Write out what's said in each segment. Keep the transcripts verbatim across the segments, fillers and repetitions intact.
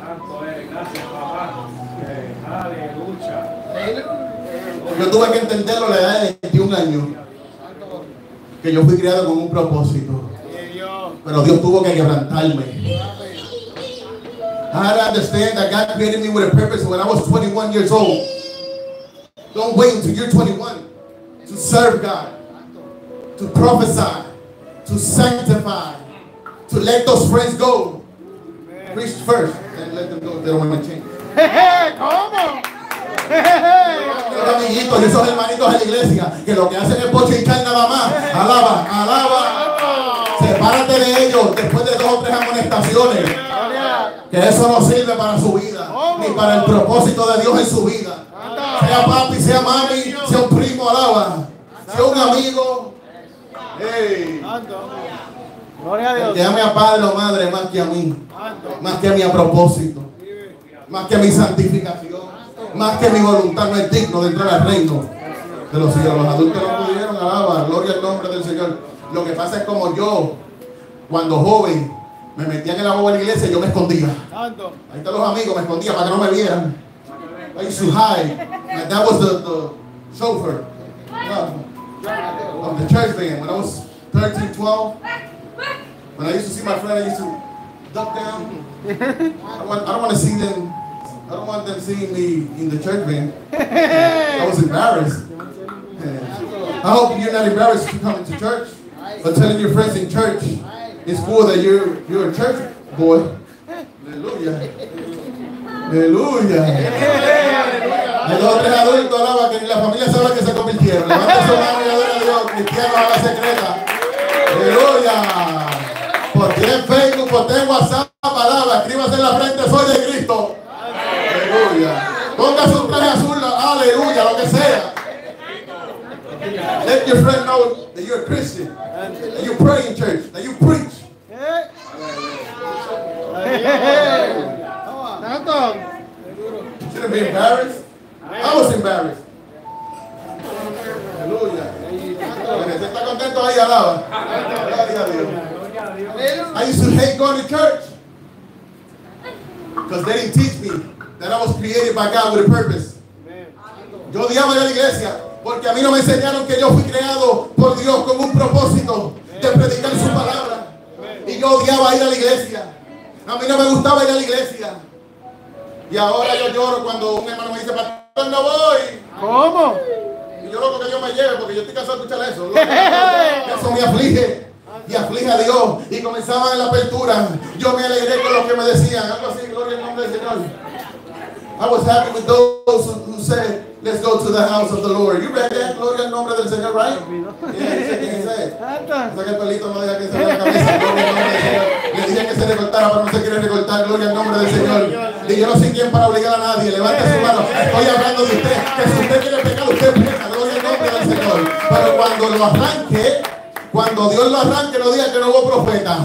Yo tuve que entenderlo a la edad de veintiún años, que yo fui criado con un propósito, pero Dios tuvo que quebrantarme. I had to understand that God created me with a purpose when I was twenty-one years old. Don't wait until you're twenty-one to serve God, to prophesy, to sanctify, to let those friends go. Preach first and let them go. They don't want to change. ¿Cómo? Los amiguitos y esos hermanitos de la iglesia que lo que hacen es bochinchar nada más. Alaba, alaba. Sepárate de ellos después de dos o tres amonestaciones. Que eso no sirve para su vida, ni para el propósito de Dios en su vida. Sea papi, sea mami, sea un primo, alaba. Sea un amigo. Hey. Gloria a Dios. Que ame a padre o madre más que a mí, más que a mi propósito, más que a mi santificación, más que mi voluntad no es digno de entrar al reino de los cielos. Los adultos no pudieron, alaba, gloria al nombre del Señor. Lo que pasa es como yo, cuando joven, me metían en la boba de la iglesia y yo me escondía. Ahí están los amigos, me escondía para que no me vieran. I used to hide. My dad was the, the chauffeur uh, of the church van. When I was thirteen, twelve, when I used to see my friend, I used to duck down. I don't want, I don't want to see them. I don't want them seeing me in the church van. I was embarrassed. Yeah. I hope you're not embarrassed to come to church, but telling your friends in church it's cool that you're you're a church boy. Aleluya. Aleluya. Hay dos o tres adultos alaba que ni la familia sabe que se convirtieron. Levanta su mano y adora a Dios. Cristianos a la secreta. Aleluya. Por tienen Facebook, por tienen WhatsApp, alaba. Escríbase en la frente, soy de Cristo. Aleluya. Ponga su traje azul, aleluya, lo que sea. Let your friend know that you're a Christian, that you pray in church, that you preach. Shouldn't be embarrassed. I was embarrassed. Aleluya. ¿Usted está contento ahí, alaba? Gloria a Dios. I used to hate going to church because they didn't teach me that I was created by God with a purpose. Yo odiaba ir a la iglesia porque a mí no me enseñaron que yo fui creado por Dios con un propósito de predicar su palabra. Y yo odiaba ir a la iglesia. A mí no me gustaba ir a la iglesia. Y ahora yo lloro cuando un hermano me dice, pastor, no voy. ¿Cómo? Y yo loco que yo me lleve porque yo estoy cansado de escuchar eso. Eso me aflige. Y aflige a Dios. Y comenzaban en la apertura. Yo me alegré con lo que me decían. Algo así, gloria al nombre del Señor. I was happy with those who said, let's go to the house of the Lord. You read that? Gloria al nombre del Señor, right? Yeah, dice quién es él. O sea que el pelito no deja que se vea la cabeza. Gloria al nombre del Señor. Le dije que se recortara, pero no se quiere recortar. Gloria al nombre del Señor. Y yo no soy quien para obligar a nadie. Levante su mano. Estoy hablando de usted. Que si usted quiere pecar, usted peca. Gloria al nombre del Señor. Pero cuando lo arranque, cuando Dios lo arranque, no diga que no hubo profeta.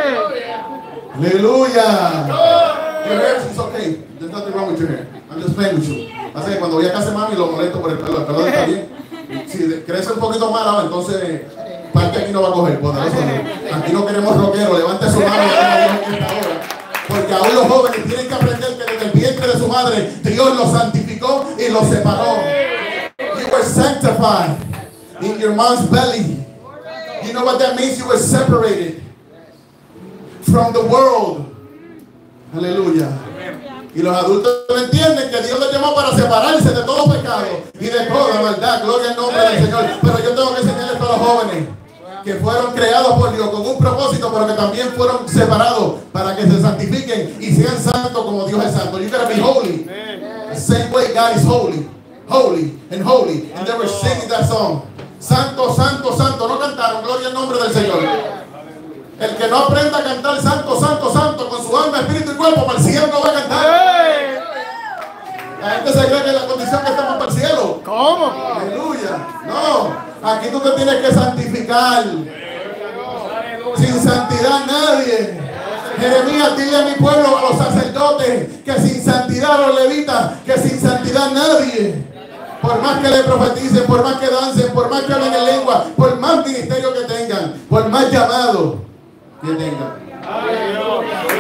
Aleluya. Your hair is okay. There's nothing wrong with your hair. I'm just playing with you. Así que cuando voy a casa de mami lo molesto por el pelo. El pelo está bien. Si crece un poquito más, entonces parte aquí no va a coger. Poderoso. Aquí no queremos rockero. Levante su mano y esta hora. Porque aún los jóvenes tienen que aprender que desde el vientre de su madre Dios los santificó y los separó. You were sanctified in your mom's belly. You know what that means? You were separated from the world. Aleluya. Y los adultos no entienden que Dios los llamó para separarse de todo pecado y de toda maldad. Gloria al nombre del Señor. Pero yo tengo que enseñarles a los jóvenes que fueron creados por Dios con un propósito, pero que también fueron separados para que se santifiquen y sean santos como Dios es santo. You gotta be holy. The same way God is holy. Holy and holy. And they were singing that song. Santo, santo, santo. No cantaron. Gloria al nombre del Señor. El que no aprenda a cantar santo, santo, santo con su alma, espíritu y cuerpo, para el cielo no va a cantar. La gente se cree que es la condición que estamos para el cielo. ¿Cómo? Aleluya. No, aquí tú te tienes que santificar. Sin santidad nadie. Jeremías, dile a mi pueblo, a los sacerdotes, que sin santidad, a los levitas, que sin santidad nadie. Por más que le profeticen, por más que dancen, por más que hablen en lengua, por más ministerio que tengan, por más llamado que tengan.